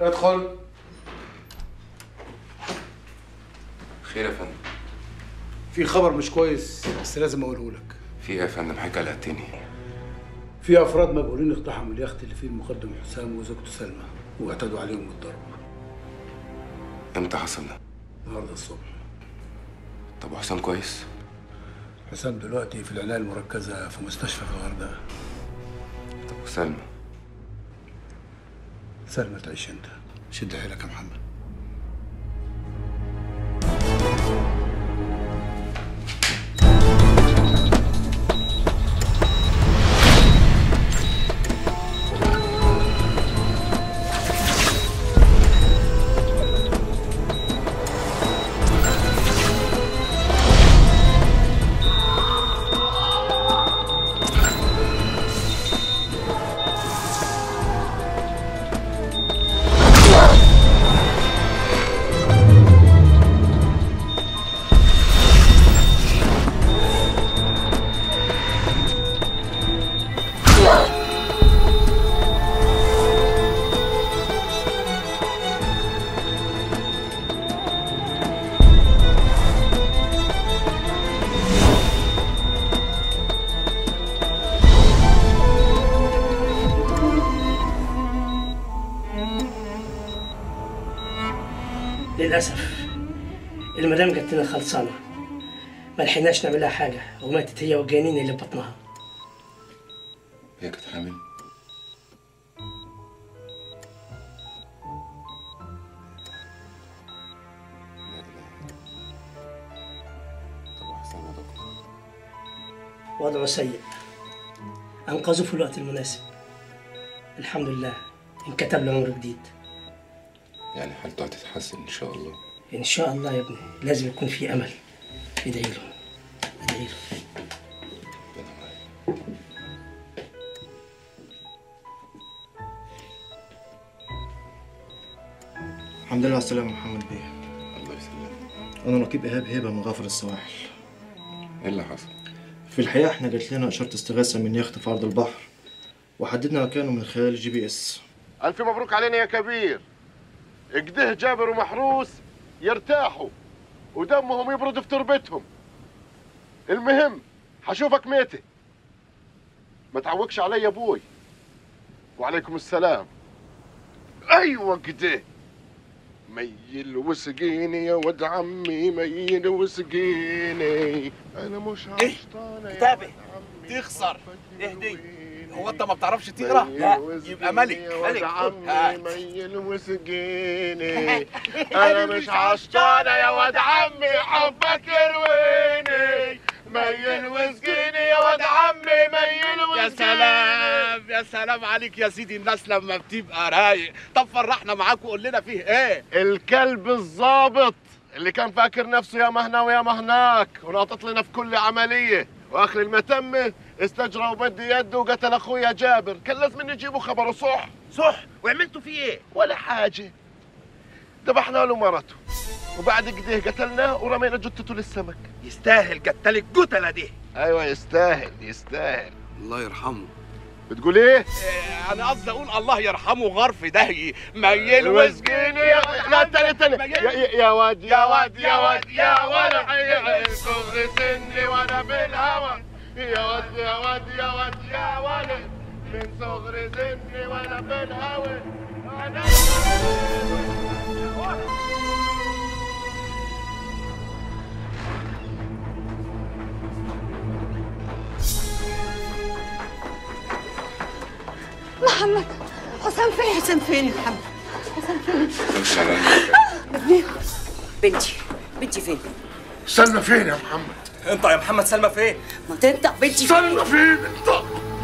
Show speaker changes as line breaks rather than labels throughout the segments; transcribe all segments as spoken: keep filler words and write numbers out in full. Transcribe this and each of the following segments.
ادخل.
خير يا فندم؟
في خبر مش كويس بس لازم اقوله لك.
في ايه يا فندم؟ حاجه قلقتني.
في افراد مجهولين اقتحموا اليخت اللي فيه المقدم حسام وزوجته سلمى واعتدوا عليهم بالضرب.
امتى حصل ده؟
النهارده الصبح.
طب وحسام كويس؟
حسام دلوقتي في العنايه المركزه في مستشفى في الغردقه.
طب وسلمى؟
سلمى تعيش انت. شد حيلك يا محمد.
للأسف المدام جت لنا خلصانة، ما لحقناش نعمل لها حاجة وماتت هي والجنين اللي في بطنها.
هي كانت حامل؟ لا إله. طب وحسام يا دكتور؟
وضعه سيء، أنقذوه في الوقت المناسب. الحمد لله انكتب له عمر جديد.
يعني حالته هتتحسن إن شاء الله؟
إن شاء الله يا ابني، لازم يكون في أمل. ادعي له ادعي له.
ربنا معاك.
الحمد لله على السلامة يا محمد بيه.
الله يسلمك.
أنا رقيب إيهاب هبة من غافر السواحل.
إيه اللي حصل؟
في الحقيقة إحنا جات لنا إشارة استغاثة من يخت في عرض البحر وحددنا مكانه من خلال الجي بي إس.
ألف مبروك علينا يا كبير. اجده جابر ومحروس يرتاحوا ودمهم يبرد في تربتهم. المهم حشوفك ميتة. ما تعوقش علي يا ابوي. وعليكم السلام. ايوه كده. ميل وسقيني يا ود عمي، ميل وسقيني. انا مش عشطانه.
ايه كتابه تخسر. اهدي. هو انت ما بتعرفش تقرا؟ لا يبقى ملك. ملك
عمي ميل وسقيني. انا مش عشطانه يا ود عمي، حبك يرويني. ميل وسقيني يا ود عمي، ميل وسقيني.
يا سلام يا سلام عليك يا سيدي، الناس لما بتبقى رايق. طب فرحنا معاك وقول لنا فيه ايه؟
الكلب الظابط اللي كان فاكر نفسه يا مهنا ويا مهناك وناطط لنا في كل عمليه، واخر المتمه استجرى وبدي يده وقتل اخويا جابر. كان لازم نجيبه خبره صح.
صح. وعملتوا فيه ايه؟
ولا حاجه. ذبحنا له مرته وبعد كده قتلناه ورمينا جثته للسمك.
يستاهل قتل القتله دي.
ايوه يستاهل يستاهل.
الله يرحمه.
بتقول ايه؟
إيه انا قصدي اقول الله يرحمه غرف دهي. ميل
وسقيني يا لا تاني تاني يا, يا واد يا واد يا واد يا ولد صغر سني وانا بالهوى. يا واد يا واد يا واد يا ولد من صغر سني وانا بالهوى. انا
محمد حسام فين؟ حسام فين يا محمد؟ حسام فين؟
سلام.
ابني بنتي بنتي فين؟
سلمى فين يا محمد؟
انت يا محمد سلمى فين؟
ما تنطق بنتي
سلمى فين؟ انت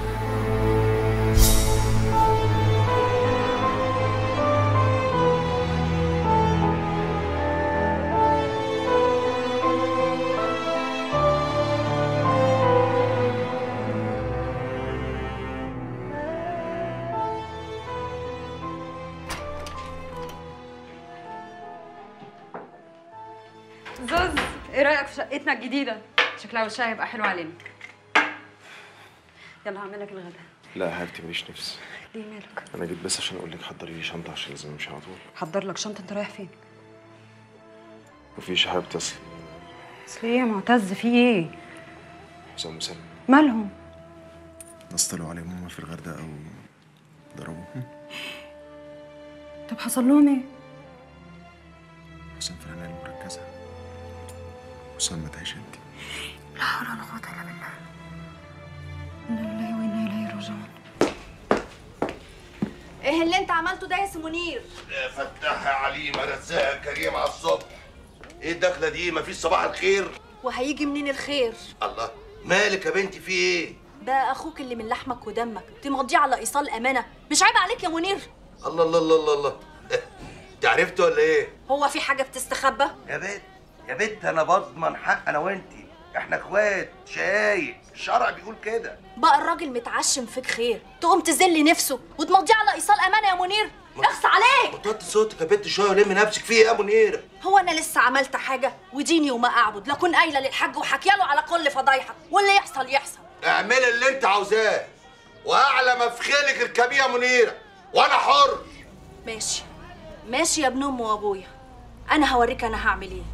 زوز، ايه رايك في شقتنا الجديده؟ شكلها وشها هيبقى حلو علينا. يلا هعمل لك الغدا.
لا يا حبيبتي ماليش نفس.
ليه مالك؟
انا جيت بس عشان اقول لك حضري لي شنطه عشان لازم امشي على طول.
حضر لك شنطه؟ انت رايح فين؟
مفيش يا حبيبتي، اصل
اصل ايه يا معتز؟ في ايه؟
حسام وسلمى
مالهم؟
ناس طلعوا عليهم هما في الغردقه وضربوهم.
طب حصل لهم ايه؟
حسام في العنايه المركزه، حسام ما تعيش انت.
لا حول ولا قوه الا بالله. انا لله وانا اليه راجعون.
ايه اللي انت عملته ده يا سي منير؟
يا فتاح يا عليم يا رزاق يا كريم على الصبح. ايه الدخله دي؟ مفيش صباح الخير؟
وهيجي منين الخير؟
الله، مالك يا بنتي في ايه؟
ده اخوك اللي من لحمك ودمك، تمضيه على ايصال امانه، مش عيب عليك يا منير؟
الله الله الله الله الله. انت عرفت ولا ايه؟
هو في حاجه بتستخبى؟
يا بنت يا بنت انا بضمن حق انا وانتي، احنا اخوات شقايق، الشرع بيقول كده.
بقى الراجل متعشم فيك خير تقوم تذل نفسه وتمضيه على ايصال امانه يا منير؟ اخص عليك.
وطي صوتك يا بنت شويه ولمي نفسك في ايه يا منيره؟
هو انا لسه عملت حاجه؟ وديني وما اعبد، لا كون قايله للحاج وحكياله على كل فضايحك، واللي يحصل يحصل.
اعملي اللي انت عاوزاه، واعلى ما في خيلك اركبيه يا منيره، وانا حر.
ماشي ماشي يا ابن امي وابويا، انا هوريك انا هعمل ايه.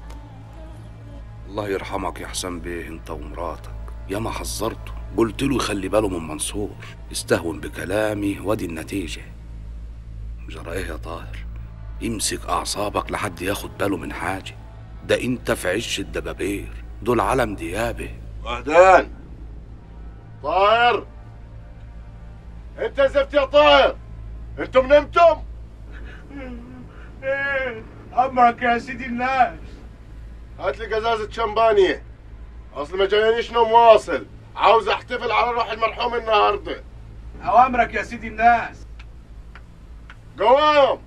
الله يرحمك يا حسام بيه، انت ومراتك ياما حذرته، قلت له يخلي باله من منصور، استهون بكلامي وادي النتيجه. جرى ايه يا طاهر؟ امسك اعصابك لحد ياخد باله من حاجه، ده انت في عش الدبابير، دول علم ديابه.
وهدان طاهر، انت زفت يا طاهر، انتم نمتم؟
ايه امرك يا سيدي الناس؟
هات لي جزازة شمبانية، اصل ما جاينيش نوم واصل، عاوز احتفل على روح المرحوم النهارده.
اوامرك يا سيدي الناس.
قوام.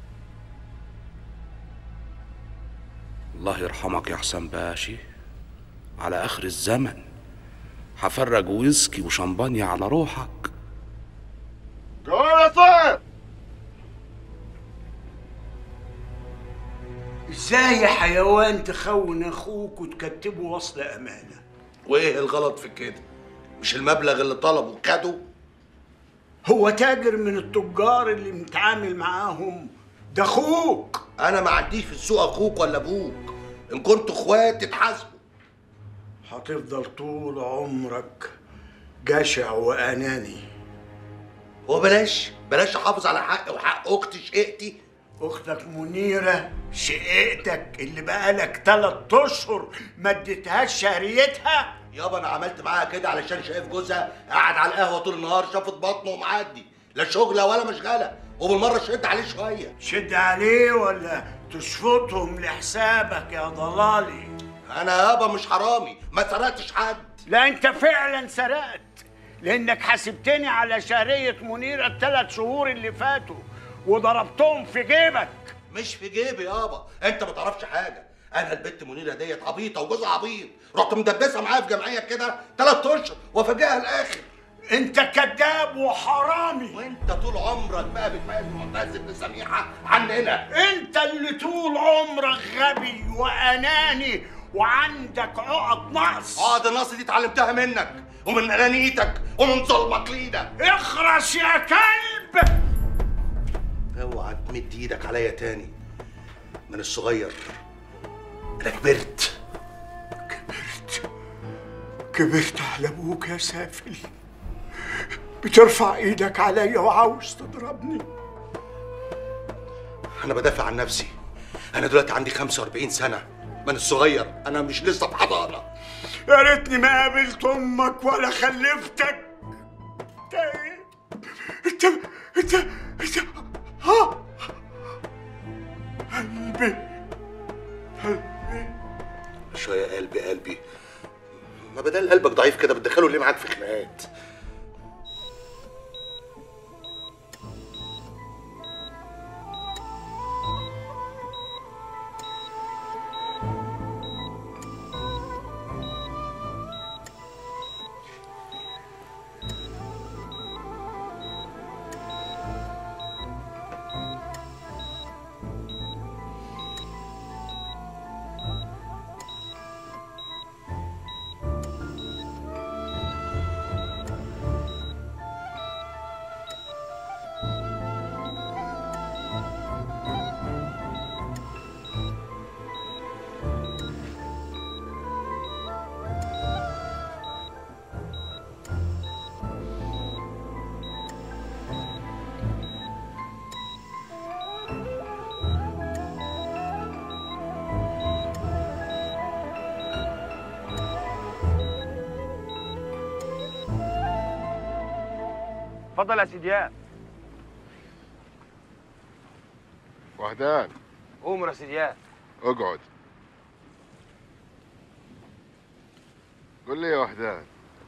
الله يرحمك يا حسام باشي، على اخر الزمن هفرج ويسكي وشمبانيا على روحك.
قوام يا طاهر.
ازاي يا حيوان تخون اخوك وتكتبه وصل امانه؟
وايه الغلط في كده؟ مش المبلغ اللي طلبه خده؟
هو تاجر من التجار اللي متعامل معاهم، ده اخوك.
انا ما عنديش في السوق اخوك ولا ابوك، ان كنتوا اخوات تتحاسبوا.
هتفضل طول عمرك جشع واناني.
هو بلاش بلاش احافظ على حقي وحق اختي شقيقتي.
اختك منيره شقيقتك اللي بقالك تلات اشهر ما اديتهاش شهريتها؟
يابا انا عملت معاها كده علشان شايف جوزها قاعد على القهوه طول النهار شافت بطنه ومعدي، لا شغله ولا مشغله، وبالمره شد عليه شويه.
شد عليه ولا تشفطهم لحسابك يا ضلالي؟
انا يابا مش حرامي، ما سرقتش حد.
لا انت فعلا سرقت، لانك حاسبتني على شهريه منيره الثلاث شهور اللي فاتوا وضربتهم في جيبك.
مش في جيبي يابا، انت ما تعرفش حاجه، انا البت منيره ديت عبيطه وجوزها عبيط، رحت مدبسها معايا في جمعيه كده ثلاث اشهر وافاجئها الاخر.
انت كذاب وحرامي،
وانت طول عمرك بقى بتميز معتز بن سميحه عننا.
انت اللي طول عمرك غبي واناني وعندك عقد نقص.
عقد النقص دي اتعلمتها منك ومن انانيتك ومن ظلمك لينا.
اخرس يا كلب.
اوعى تمد ايدك عليا تاني، من الصغير انا كبرت.
كبرت كبرت على ابوك يا سافل، بترفع ايدك عليا وعاوز تضربني.
انا بدافع عن نفسي، انا دلوقتي عندي خمسة وأربعين سنه، من الصغير انا مش لسه في حضانه.
يا ريتني ما قابلت امك ولا خلفتك. انت ايه؟ انت انت انت ها قلبي قلبي
شويه قلبي قلبي، ما بدل قلبك ضعيف كده بتدخله ليه معاك في خناقات؟
اتفضل يا سيدي دياب.
وهدان
قوم يا سيدي دياب.
اقعد. قول لي يا وهدان،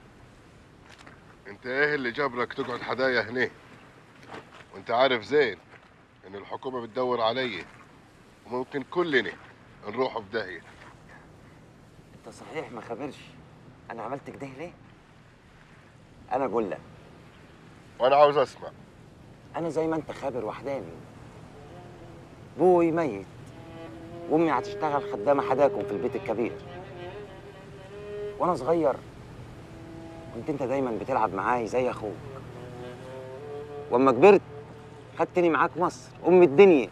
انت ايه اللي جابرك تقعد حدايا هنا وانت عارف زين ان الحكومه بتدور علي وممكن كلنا نروح في داهيه؟
انت صحيح ما خبرش انا عملت كده ليه؟ انا اقول لك.
وانا عاوز اسمع.
انا زي ما انت خابر وحداني، بوي ميت وامي هتشتغل خدامه حداكم في البيت الكبير. وانا صغير كنت انت دايما بتلعب معاي زي اخوك، واما كبرت خدتني معاك مصر ام الدنيا.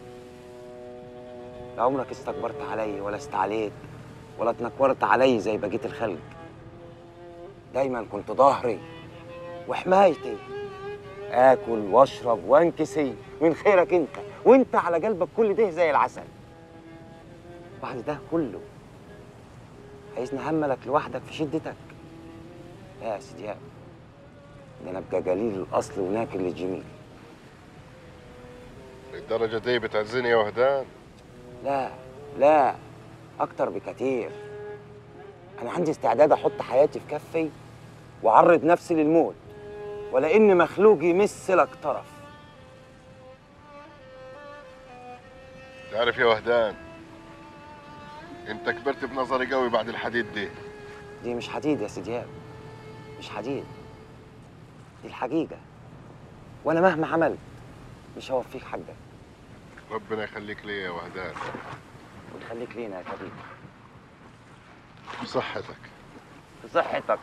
لا عمرك استكبرت علي ولا استعليت ولا اتنكرت علي زي بقيه الخلق. دايما كنت ظهري وحمايتي، اكل واشرب وانكسي من خيرك انت، وانت على قلبك كل ده زي العسل. بعد ده كله عايزني اهملك لوحدك في شدتك؟ لا يا سيدي، ده انا ابقى قليل الاصل وناكل للجميل.
للدرجه دي بتعزني يا وهدان؟
لا لا، اكتر بكتير. انا عندي استعداد احط حياتي في كفي واعرض نفسي للموت، ولا ان مخلوق يمثلك طرف.
تعرف يا وهدان، انت كبرت بنظري قوي بعد الحديد دي.
دي مش حديد يا سيدياب، مش حديد، دي الحقيقة. وانا مهما عملت مش هوفيك حقك.
ربنا يخليك ليا يا وهدان.
ويخليك لينا يا كبير.
بصحتك.
بصحتك.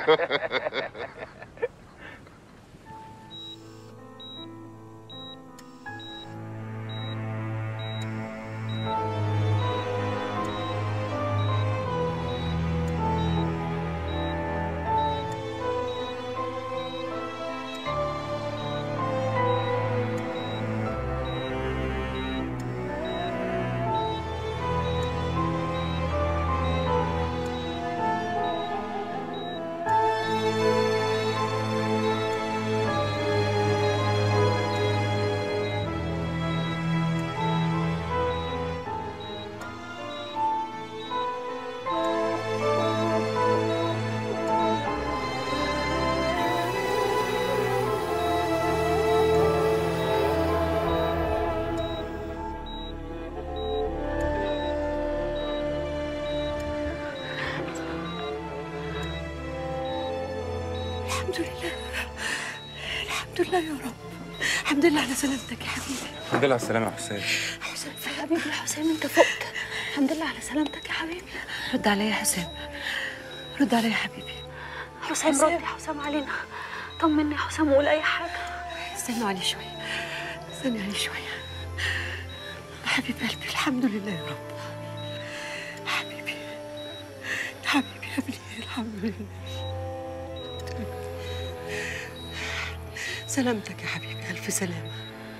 الحمد لله، الحمد لله يا رب. الحمد لله على سلامتك يا حبيبي.
الحمد لله على السلامة يا حسام.
حسام يا حبيبي، يا حسام انت فقت. الحمد لله على سلامتك يا حبيبي. رد عليا يا حسام، رد عليا يا حبيبي.
حسام رد يا حسام علينا، طمني يا حسام وقول اي حاجه.
استنوا عليه شويه، استني عليه شويه يا حبيب قلبي. الحمد لله يا رب. حبيبي حبيبي يا ابني، الحمد لله. سلامتك يا حبيبي، ألف سلامة.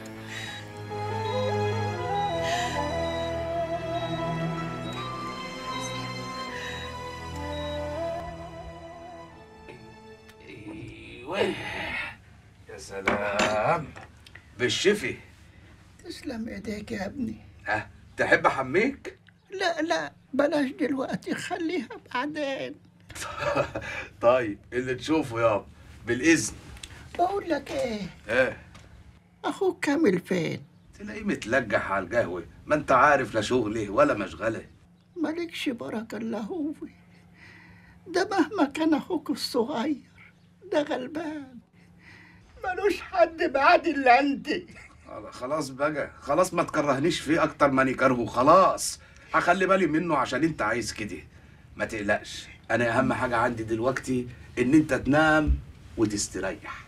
ايوه يا سلام بالشفي.
تسلم ايديك يا ابني.
ها تحب احميك؟
لا لا بلاش دلوقتي، خليها بعدين.
طيب اللي تشوفه يابا بالاذن.
بقول لك ايه،
ايه
اخوك كامل فين؟
تلاقيه متلجح على القهوه، ما انت عارف لا شغله ولا مشغله.
مالكش بركه الا هو ده، مهما كان اخوك الصغير ده غلبان، ملوش حد بعد الا انت.
خلاص بقى، خلاص ما تكرهنيش فيه اكتر ما نكرهه. خلاص هخلي بالي منه عشان انت عايز كده. ما تقلقش، انا اهم حاجه عندي دلوقتي ان انت تنام وتستريح.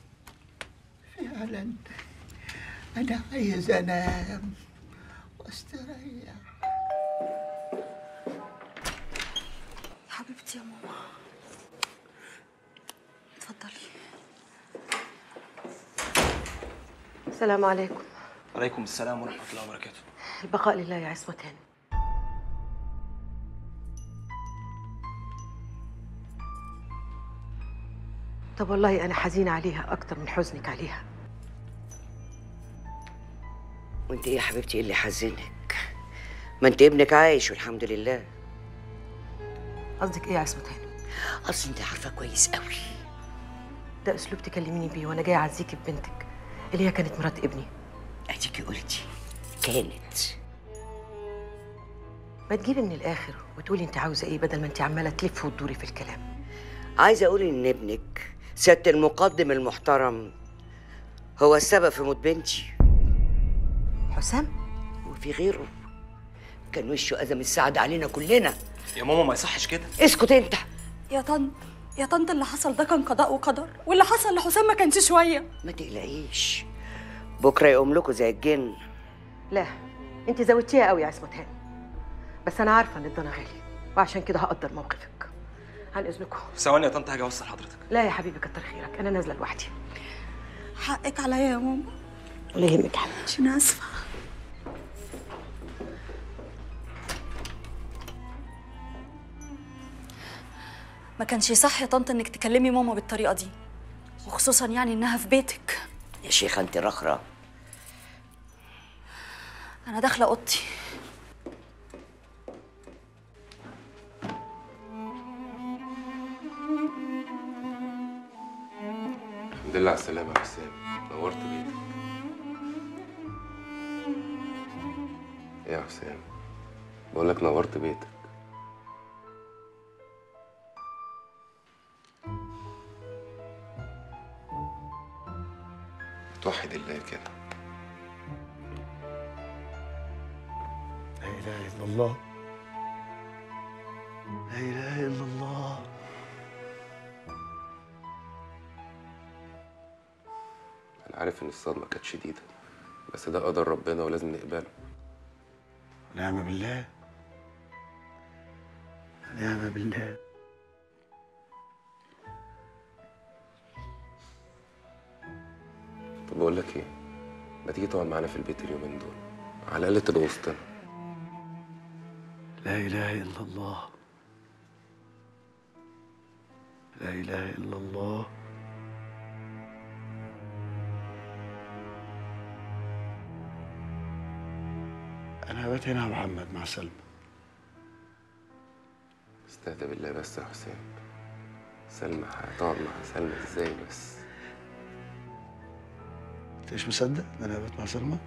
فعلا انا عايز انام واستريح.
حبيبتي يا ماما، اتفضلي. السلام عليكم.
عليكم السلام ورحمة الله وبركاته.
البقاء لله يا عصمتان. طب والله أنا حزينة عليها أكتر من حزنك عليها.
وانت ايه يا حبيبتي؟ ايه اللي حزنك؟ ما انت ابنك عايش والحمد لله.
قصدك إيه يا عصمت هانم؟
اصل انت عارفة كويس قوي.
ده أسلوب تكلميني بيه وأنا جاية أعزيكي ببنتك اللي هي كانت مرات ابني.
اديكي قلتي كانت.
ما تجيبي من الآخر وتقولي أنت عاوزة إيه بدل ما أنت عمالة تلفي وتدوري في الكلام.
عايزة أقول إن ابنك سيادة المقدم المحترم هو السبب في موت بنتي.
حسام؟
وفي غيره كان وشه أزم السعد علينا كلنا.
يا ماما ما يصحش كده.
اسكت أنت.
يا طنط يا طنط اللي حصل ده كان قضاء وقدر، واللي حصل لحسام ما كانش شويه.
ما تقلقيش، بكره يقوم لكم زي الجن.
لا أنت زودتيها قوي يا عصمت هانم، بس أنا عارفة إن الضنا غالي وعشان كده هقدر موقفك. عن إذنكم.
ثواني يا طنط هاجي أوصل حضرتك.
لا يا حبيبي كتر خيرك، أنا نازلة لوحدي.
حقك عليا يا ماما.
ولا يهمك يا حبيبتي.
أنا آسفة. ما كانش صح يا طنط انك تكلمي ماما بالطريقه دي، وخصوصا يعني انها في بيتك.
يا شيخه انت رخره.
انا داخله اوضتي.
الحمد لله على السلامه يا حسام، نورت بيتك. ايه يا حسام؟ بقول لك نورت بيتك. توحد الله كده.
لا اله الا الله، لا اله الا الله.
انا عارف ان الصدمه كانت شديده، بس ده قدر ربنا ولازم نقبله.
نعم بالله، نعم بالله.
طب بقول لك ايه، ما تيجي تقعد معانا في البيت اليومين دول، على الاقل تبقى وسطنا.
لا اله الا الله، لا اله الا الله. انا هبات هنا يا محمد مع سلمى.
استهدى بالله بس يا حسام. سلمى هتقعد مع سلمى ازاي بس؟
انت مش مصدق ان انا هبات مع سلمى؟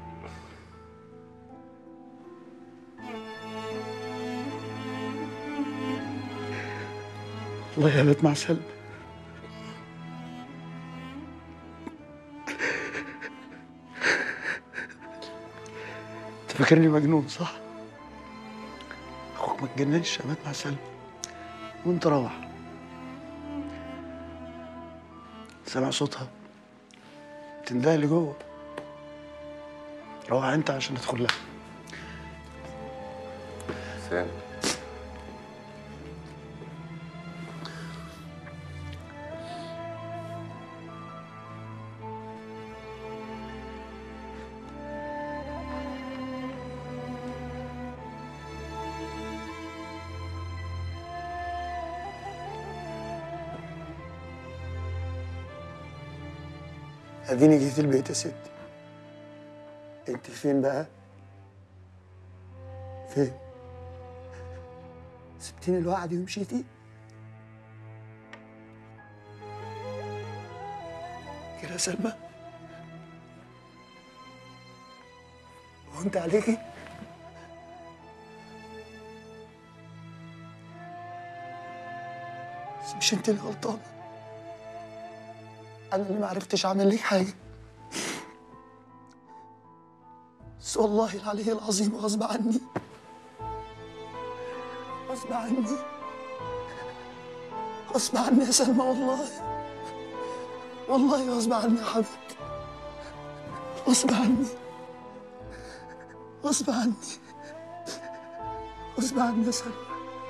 والله هبات مع سلمى. انت فاكرني مجنون صح؟ اخوك ما اتجننش، هبات مع سلمى وانت روح. سامع صوتها تندهلي اللي جوه، روح انت عشان ندخل لها.
سام
اديني جيت البيت يا ستي. انت فين بقى؟ فين؟ سبتيني لوحدي ومشيتي؟ كده يا سلمى؟ وانت عليكي؟ بس مش انت اللي غلطانه، أنا اللي ما عرفتش أعمل لك حاجة. بس والله العلي العظيم غصب عني، غصب عني، غصب عني يا سلمى، والله والله غصب عني يا حبيبتي، غصب عني، غصب عني، غصب عني يا سلمى.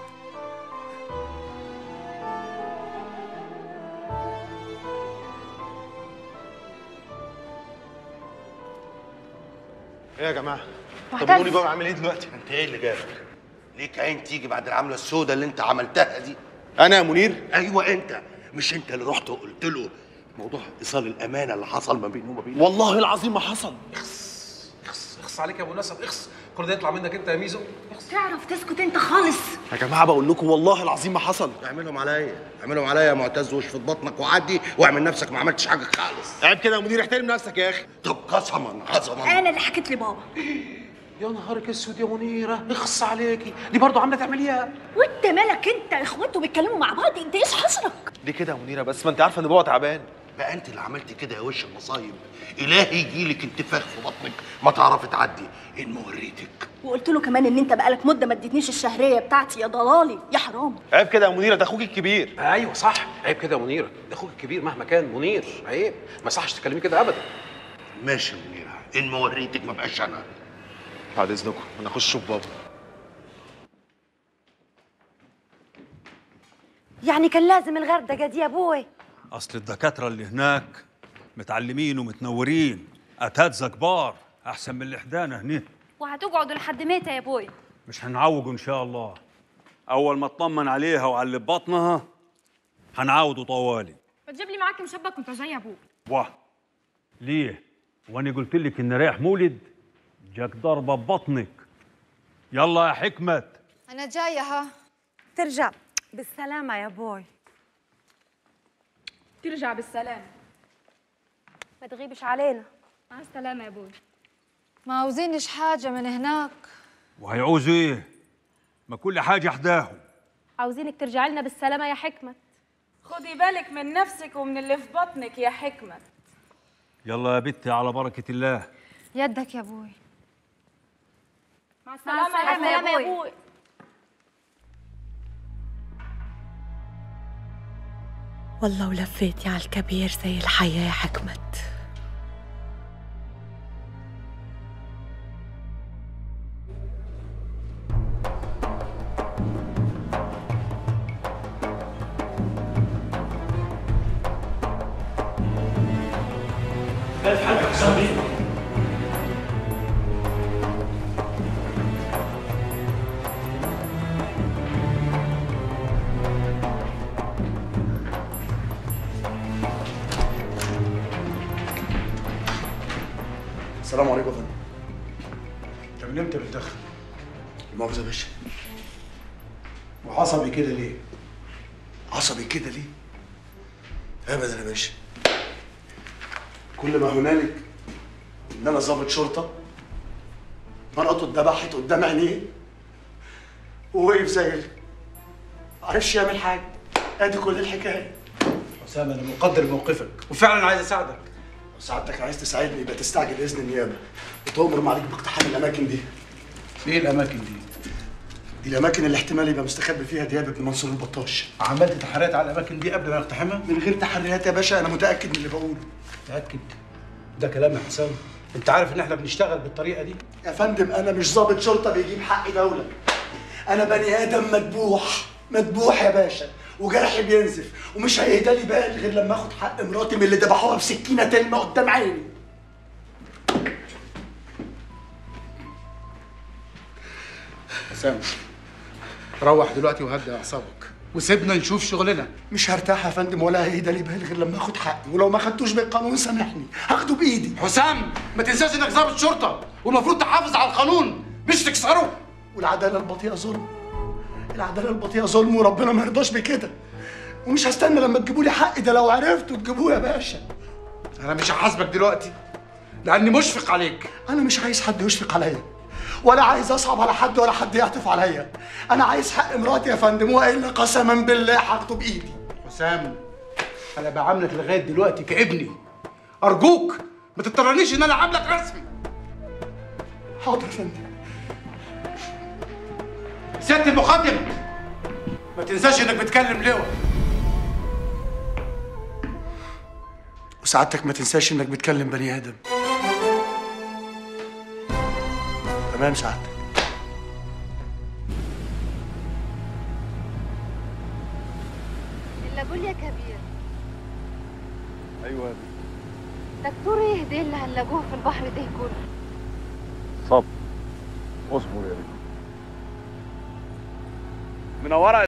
ايه يا جماعه؟ طب قولي بقى عامل ايه دلوقتي؟ انت ايه اللي جابك؟ ليك عين تيجي بعد العمله السوداء اللي انت عملتها دي؟ انا يا منير؟ ايوه انت،
مش انت اللي رحت وقلت له موضوع ايصال الامانه اللي حصل ما بينه وما بينك؟
والله العظيم ما حصل.
اخس اخس اخس عليك يا ابو نسب، اخس. كل ده يطلع منك انت يا ميزو؟
تعرف تسكت انت خالص؟
يا جماعه بقول لكم والله العظيم ما حصل.
اعملهم عليا، اعملهم عليا يا معتز، واشفط بطنك وعدي واعمل نفسك ما عملتش حاجه خالص.
عيب كده يا مدير، احترم نفسك يا اخي.
طب قسما قسما
انا اللي حكيت لبابا.
يا نهارك اسود يا منيره، اخص عليكي، دي برضه عامله تعمليها.
وانت مالك انت؟ اخواته بيتكلموا مع بعض، انت ايش حصلك؟
ليه كده يا منيره بس؟ ما انت عارفه ان بابا تعبان.
بقى انت اللي عملتي كده يا وش المصايب. الهي يجيلك انتفاخ في بطنك ما تعرفي تعدي ان ما وريتك.
وقلت له كمان ان انت بقالك مده ما اديتنيش الشهريه بتاعتي يا ضلالي يا حرام.
عيب كده يا منيره، ده اخوك الكبير.
ايوه صح، عيب كده يا منيره، ده اخوك الكبير مهما كان منير، عيب، ما يصحش تكلمي كده ابدا.
ماشي يا منيره، ان ما وريتك ما بقاش انا.
بعد اذنكم انا اخش اشوف بابا.
يعني كان لازم الغردقه دي يا ابوي؟
اصل الدكاتره اللي هناك متعلمين ومتنورين، اساتذه كبار احسن من اللي حدانا هنا.
وهتقعدوا لحد متى يا ابوي؟
مش هنعوجوا ان شاء الله. اول ما اطمن عليها وعلى اللي ببطنها هنعاودوا طوالي.
ما تجيب لي معاك مشبك وانت جاي يا ابوي.
واه ليه؟ وانا قلت لك ان رايح مولد؟ جاك ضربه ببطنك. يلا يا حكمت.
انا جايه ها. ترجع بالسلامه يا ابوي.
ترجع بالسلامه.
ما تغيبش علينا.
مع السلامه يا ابوي.
ما عاوزينش حاجه من هناك.
وهيعوزوا ايه؟ ما كل حاجه حداهم.
عاوزينك ترجعي لنا بالسلامه يا حكمت.
خدي بالك من نفسك ومن اللي في بطنك يا حكمت.
يلا يا بنتي على بركه الله.
يدك يا ابوي.
مع السلامه, مع السلامة يا, يا ابوي.
والله ولفيتي على الكبير زي الحياة يا حكمت.
كيف حالك صبي؟
السلام عليكم يا فندم.
انت من امتى بتدخن؟
المؤاخذة يا باشا.
وعصبي كده ليه؟
عصبي كده ليه؟ ابدا يا باشا. كل ما هنالك ان انا ضابط شرطه، مراته اتذبحت قدام عينيه ووقف زي اللي معرفش يعمل حاجه. ادي كل الحكايه.
حسام انا مقدر موقفك وفعلا عايز اساعدك.
لو سعادتك عايز تساعدني يبقى تستعجل اذن النيابه وتؤمر عليك باقتحام الاماكن دي.
ايه الاماكن دي؟
دي الاماكن اللي احتمال يبقى مستخبي فيها دياب ابن منصور البطاش.
عملت تحريات على الاماكن دي قبل ما يقتحمها؟
من غير تحريات يا باشا، انا متاكد من اللي بقوله.
متاكد؟ ده كلام يا حسام. انت عارف ان احنا بنشتغل بالطريقه دي؟
يا فندم انا مش ضابط شرطه بيجيب حق دوله. انا بني ادم مذبوح، مذبوح يا باشا، وجرحي بينزف، ومش هيهدى لي بال غير لما اخد حق مراتي من اللي ذبحوها بسكينه تلمه قدام عيني.
حسام روح دلوقتي وهدي اعصابك وسيبنا نشوف شغلنا.
مش هرتاح يا فندم ولا هيهدى لي بال غير لما اخد حقي، ولو ما خدتوش بالقانون سامحني هاخده بايدي.
حسام ما تنساش انك ضابط شرطه والمفروض تحافظ على القانون مش تكسره.
والعداله البطيئه ظلم. العداله البطيئه ظلم وربنا ما يرضاش بكده. ومش هستنى لما تجيبوا لي حقي ده، لو عرفتوا تجيبوه يا باشا.
انا مش هحاسبك دلوقتي لاني مشفق عليك.
انا مش عايز حد يشفق عليا ولا عايز اصعب على حد ولا حد يعطف عليا. انا عايز حق مراتي يا فندم، والا قسما بالله هاخده بايدي.
حسام انا بعاملك لغايه دلوقتي كابني، ارجوك ما تضطرنيش ان انا اعاملك رسمي.
حاضر يا فندم.
سياده المقدم ما تنساش انك بتكلم لواء.
وسعادتك ما تنساش انك بتكلم بني ادم. تمام سعادتك.
الا قول يا كبير.
ايوه يا بيه.
دكتور يهدي اللي هنلاقوه في البحر ده كله.
صبر اصبر يا بيه.
منوره